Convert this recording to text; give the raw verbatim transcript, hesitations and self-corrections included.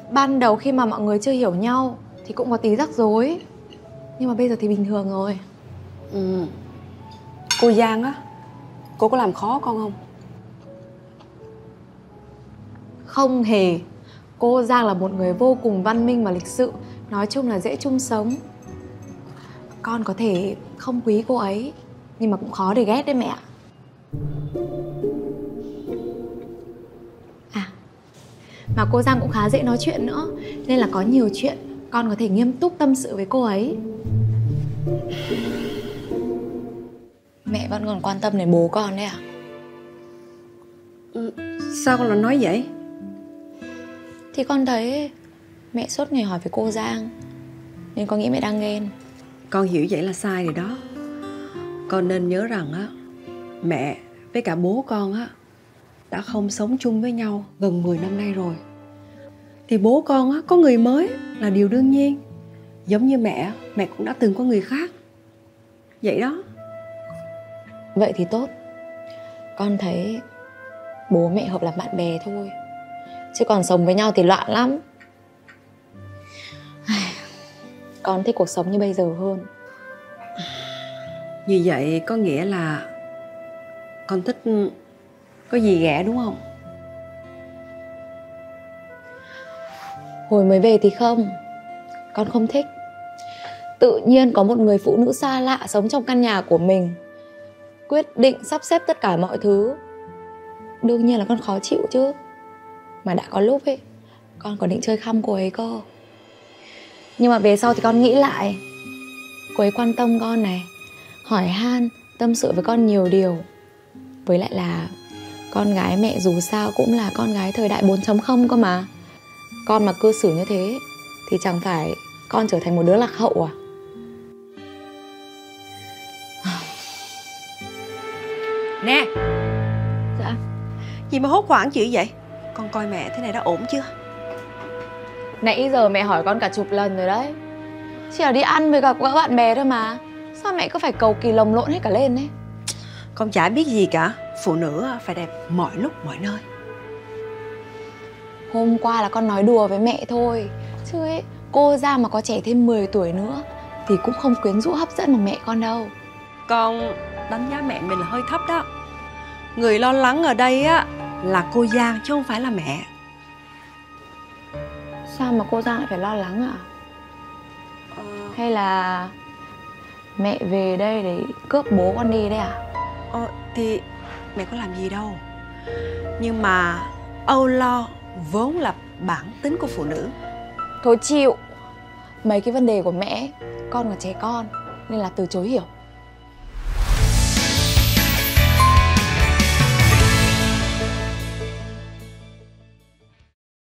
Ban đầu khi mà mọi người chưa hiểu nhau thì cũng có tí rắc rối, nhưng mà bây giờ thì bình thường rồi. Ừ. Cô Giang á, cô có làm khó con không? Không hề. Cô Giang là một người vô cùng văn minh và lịch sự, nói chung là dễ chung sống. Con có thể không quý cô ấy, nhưng mà cũng khó để ghét đấy mẹ ạ. À, mà cô Giang cũng khá dễ nói chuyện nữa, nên là có nhiều chuyện con có thể nghiêm túc tâm sự với cô ấy. Mẹ vẫn còn quan tâm đến bố con đấy à? Ừ. Sao con lại nói vậy? Thì con thấy mẹ suốt ngày hỏi về cô Giang, nên con nghĩ mẹ đang ghen. Con hiểu vậy là sai rồi đó. Con nên nhớ rằng á, mẹ với cả bố con á đã không sống chung với nhau gần mười năm nay rồi. Thì bố con á có người mới là điều đương nhiên. Giống như mẹ, mẹ cũng đã từng có người khác. Vậy đó. Vậy thì tốt. Con thấy bố mẹ hợp làm bạn bè thôi, chứ còn sống với nhau thì loạn lắm. Con thích cuộc sống như bây giờ hơn. Như vậy có nghĩa là con thích có gì ghẻ đúng không? Hồi mới về thì không, con không thích. Tự nhiên có một người phụ nữ xa lạ sống trong căn nhà của mình, quyết định sắp xếp tất cả mọi thứ. Đương nhiên là con khó chịu chứ. Mà đã có lúc ấy, con còn định chơi khăm cô ấy cơ. Nhưng mà về sau thì con nghĩ lại, cô ấy quan tâm con này, hỏi han, tâm sự với con nhiều điều. Với lại là con gái mẹ dù sao cũng là con gái thời đại bốn chấm không cơ mà. Con mà cư xử như thế thì chẳng phải con trở thành một đứa lạc hậu à? Nè. Dạ. Gì mà hốt hoảng dữ vậy? Con coi mẹ thế này đã ổn chưa? Nãy giờ mẹ hỏi con cả chục lần rồi đấy. Chỉ là đi ăn với gặp gỡ bạn bè thôi mà. Sao mẹ cứ phải cầu kỳ lồng lộn hết cả lên ấy? Con chả biết gì cả. Phụ nữ phải đẹp mọi lúc mọi nơi. Hôm qua là con nói đùa với mẹ thôi. Chứ ấy, cô Giang mà có trẻ thêm mười tuổi nữa thì cũng không quyến rũ hấp dẫn bằng mẹ con đâu. Con đánh giá mẹ mình là hơi thấp đó. Người lo lắng ở đây á là cô Giang chứ không phải là mẹ. Sao mà cô Giang lại phải lo lắng ạ? Ờ... Hay là mẹ về đây để cướp bố con đi đấy à? Ờ, thì mẹ có làm gì đâu. Nhưng mà âu lo vốn là bản tính của phụ nữ. Thôi chịu. Mấy cái vấn đề của mẹ con là trẻ con nên là từ chối hiểu.